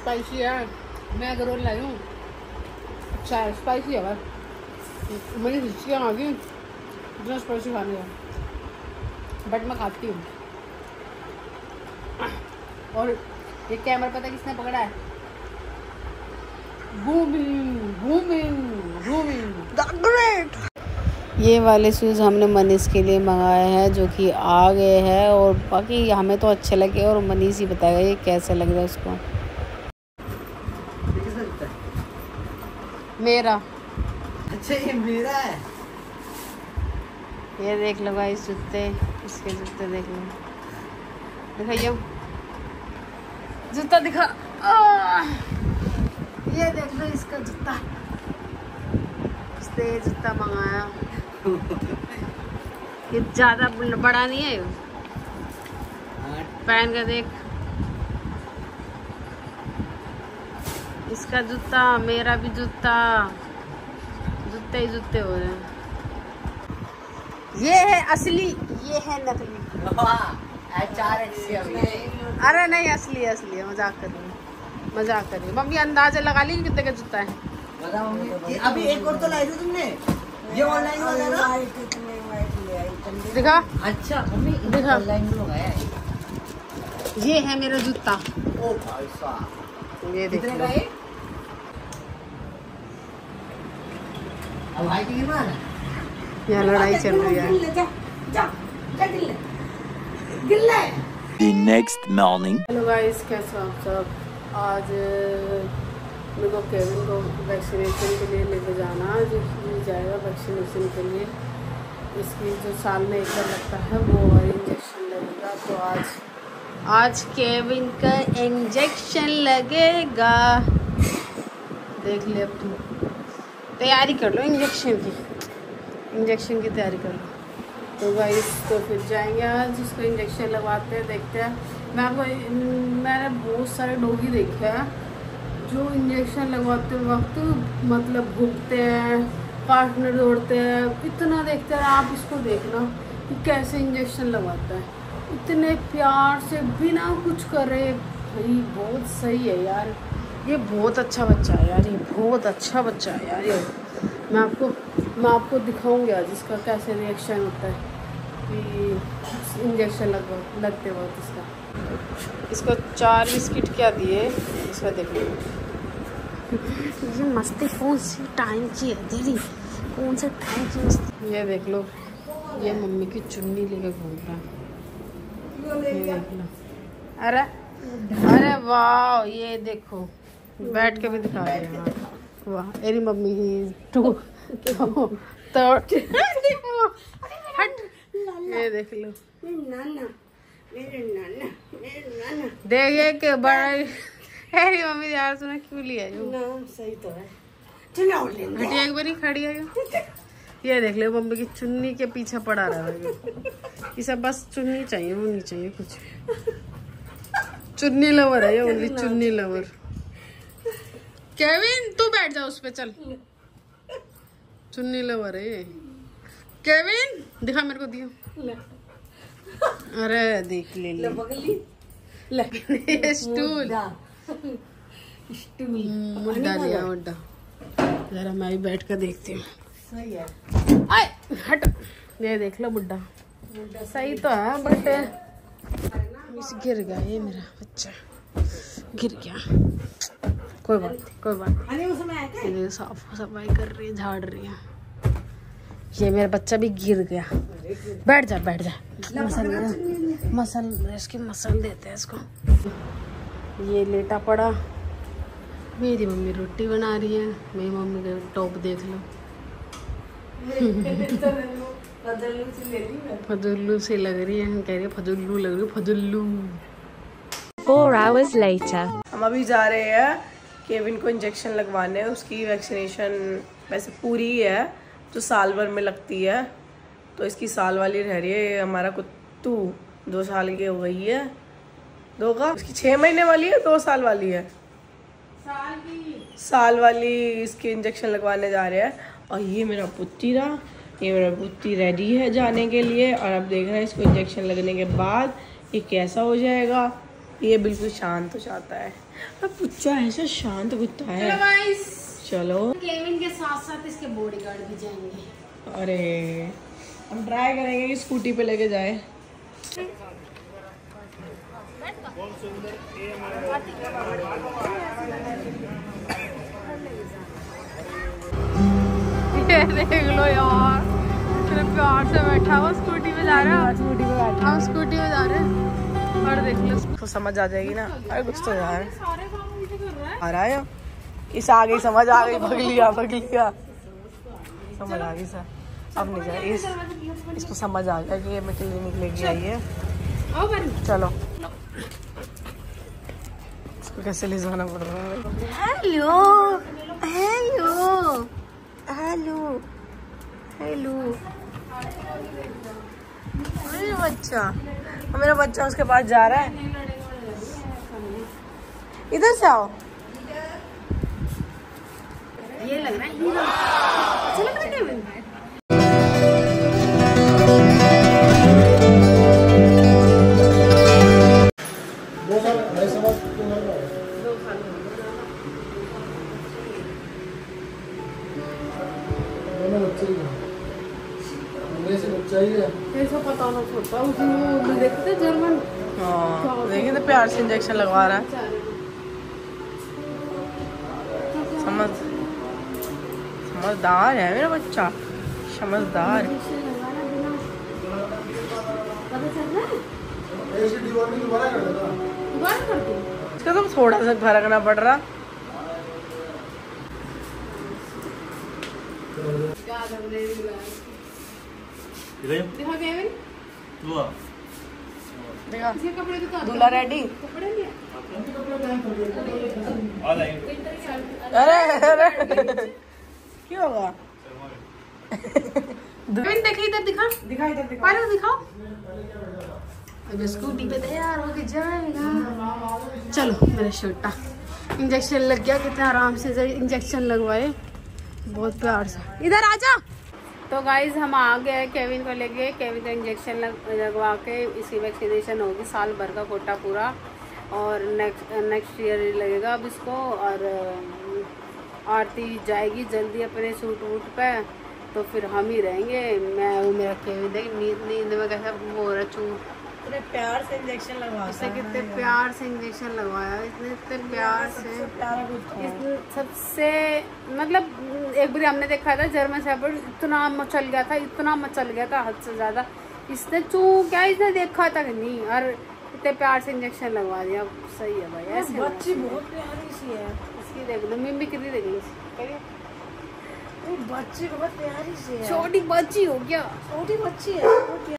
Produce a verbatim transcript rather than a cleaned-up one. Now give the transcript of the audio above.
Spicy है। मैं अगर रोल लाई हूँ अच्छा है, स्पाइसी है। मेरी हिस्ट्रियाँ आ गई इतना स्पाइसी खाने का, बट मैं खाती हूँ। और ये कैमरा पता है किसने पकड़ा है? Booming booming booming the great. ये वाले शूज़ हमने मनीष के लिए मंगाए हैं जो कि आ गए हैं, और बाकी हमें तो अच्छे लगे और मनीष ही बताएगा ये कैसे लग रहा है उसको। मेरा अच्छा ये मेरा है। ये देख लो भाई जूते, इसके जूते देख लो, दिखाइए जूता दिखा। ये देख लो इसका जूता, इसने ये जूता मंगाया। ये ज्यादा बड़ा नहीं है, पहन कर देख। इसका जूता, मेरा भी जूता, जूते ही जूते हो रहे हैं। ये है असली, ये है नकली। अरे नहीं असली असली है, मजाक कर रही हूँ मजाक कर रही हूँ। मम्मी अंदाजा लगा ली कितने का जूता है। बता मम्मी, अभी एक और तो लाई थी तुमने, ये ऑनलाइन वाला ना? दिखा। अच्छा मम्मी दिखा, ऑनलाइन मंगाया है। ये है मेरा जूता। ओ भाई साहब, ये देख लो। अब भाई की गिरवा है, यहाँ लड़ाई चल रही है। The next morning. Hello guys, कैसे हो आप सब। आज मेरे को केविन को वैक्सीनेशन के लिए लेके जाना, आज ये जाएगा वैक्सीनेशन के लिए। इसकी जो साल में एक बार लगता है वो वाला इंजेक्शन लगेगा। तो आज आज केविन का इंजेक्शन लगेगा। देख ले, अब तुम तैयारी कर लो इंजेक्शन की, इंजेक्शन की तैयारी कर लो। तो गाइस तो फिर जाएंगे आज उसको इंजेक्शन लगवाते हैं, देखते हैं। मैं आपको मैंने बहुत सारे डॉगी देखे हैं जो इंजेक्शन लगवाते वक्त मतलब भूखते हैं, पार्टनर दौड़ते हैं, इतना देखते हैं। आप इसको देखना कि कैसे इंजेक्शन लगवाता है, इतने प्यार से बिना कुछ करे। भाई बहुत सही है यार, ये बहुत अच्छा बच्चा है यार, ये बहुत अच्छा बच्चा है यार। ये मैं आपको मैं आपको दिखाऊंगी आज इसका कैसे रिएक्शन होता है कि इंजेक्शन लगवा लगते वक्त इसका। इसको चार बिस्किट क्या दिए, इसका देख लो। ये मस्ती कौन सी टाइम की है तेरी, कौन से टाइम की मस्ती। ये देख लो, ये मम्मी की चुन्नी लेके घूम रहा है, ये देख लो। अरे अरे वाह, ये देखो बैठ के भी दिखा रहे हैं। वाह, मेरी मम्मी टू तो हट, ये देख लो। देखिए कि बड़ा मेरी मम्मी यार सुना क्यों लिया ना, सही तो है। घटिया एक बार खड़ी है। ये देख लो मम्मी की चुन्नी के पीछे पड़ा रहा है। इसे बस चुन्नी चाहिए, वो नहीं चाहिए कुछ। चुन्नी लवर है ये, ओनली चुन्नी लवर। केविन तू बैठ जा उस पे, चल। चुन्नी लवर है ये। केविन दिखा मेरे को, दियो। अरे देख ले ले, ले स्टूल स्टूल मुड्डा लिया, मुड्डा। जरा मैं भी बैठ कर देखती हूँ। सही है। आए हट, ये देख लो बुड्ढा, सही तो है बट गिर गया ये मेरा बच्चा, गिर गया। कोई बात नहीं, कोई बात नहीं। साफ सफाई कर रही है, झाड़ रही है। ये मेरा बच्चा भी गिर गया। बैठ जा बैठ जा, मसल मसल इसकी मसल देते हैं इसको। ये लेटा पड़ा। मेरी मम्मी रोटी बना रही है। मेरी मम्मी का टॉप देख लो, फजुल्लू से लग रही है। कह रही है फजुल्लू लग रही है, फजुल्लू। Four hours later. हम अभी जा रहे हैं केविन को इंजेक्शन लगवाने। उसकी वैक्सीनेशन वैसे पूरी ही है जो साल भर में लगती है, तो इसकी साल वाली रह रही है। ये हमारा कुत्तू दो साल की हो गई है, दो का इसकी छः महीने वाली है, दो साल वाली है, साल की साल वाली इसकी इंजेक्शन लगवाने जा रहे हैं। और ये मेरा पुत्ती रहा, ये मेरा पुत्ती रेडी है जाने के लिए। और अब देख रहे हैं इसको इंजेक्शन लगने के बाद ये कैसा हो जाएगा। ये बिल्कुल शांत हो जाता है। अब पुच्चा ऐसा शांत कुत्ता है। चलो गाइस, चलो केविन के साथ साथ इसके बॉडीगार्ड भी जाएंगे। अरे हम ट्राई करेंगे कि स्कूटी पे लेके जाए। ये देख लो यार, कितने प्यार से बैठा हुआ स्कूटी पे जा रहा है। स्कूटी पे बैठा, हम स्कूटी पे जा रहे हैं। और देख लो, तो समझ आ जाएगी ना। अरे कुछ तो यार सारे काम मुझे कर रहा है। आ रहा है इस आ गई, समझ आ गई, भग लिया भग लिया समझ आ गई सर। अब नहीं जाए इस इसको समझ आ गया कि ये मैं क्लिनिक लेके आई है। आओ बन, चलो इसको कैसे ले जाना पड़ रहा है। हेलो हेलो हेलो हेलो अरे बच्चा, और मेरा बच्चा उसके पास जा रहा है। इधर से आओ। ये लग रहा है हीरो। अच्छा लग रहा है केविन। दो साल ढाई साल बाद क्यों लग रहा है? दो साल हो गए। दोनों बच्चे ही हैं। मेरे से बच्चा ही है। कैसे पता ना छोटा, उसी वो देखते जर्मन। हाँ देखिए तो प्यार से इंजेक्शन लगवा रहा है। समझ समझदार है मेरा बच्चा, समझदार। पता चल रहा है? ऐसे डिवार्मिंग दोबारा कर देना। दोबारा कर दूं? इसका तो थोड़ा सा फरकना पड़ रहा। क्या लग रहा है? दिखा केविन, देखा इसके कपड़े दिखा। दूल्हा रेडी। कपड़े नहीं है? अरे अरे क्या होगा? केविन देखिए इधर दिखा, दिखा इधर दिखा। पहले दिखाओ। अब स्कूटी पे तैयार होके जाएगा। चलो मेरा छोटा इंजेक्शन लग गया, कितना आराम से इंजेक्शन लगवाए, बहुत प्यार से। इधर आजा। तो गाइज हम आ गए केविन को लेके। केविन का इंजेक्शन लग लगवा के इसकी वैक्सीनेशन होगी, साल भर का कोटा पूरा, और नेक्स्ट नेक्स्ट ईयर लगेगा अब इसको। और आरती जाएगी जल्दी अपने सूट वूट पे, तो फिर हम ही रहेंगे। मैं वो मेरा केविन देख नींद नींद में कैसा वो हो रहा चूर। इतने प्यार से इंजेक्शन लगवाता इसने है। कितने प्यार से इंजेक्शन लगवाया, इसने इतने प्यार से। प्यारा कुत्ता है। इसने सबसे मतलब एक बार हमने देखा था जर्मन शेफर्ड, इतना मचल गया था, इतना मचल गया था हद से ज्यादा। इसने चू क्या इसने देखा तक नहीं, और इतने प्यार से इंजेक्शन लगवा दिया। सही है भाई, ऐसे बच्ची बहुत प्यारी सी है। इसकी देख लो, मिम्मी कितनी देख लो, बच्ची बहुत प्यारी सी है। छोटी बच्ची हो क्या? छोटी बच्ची है।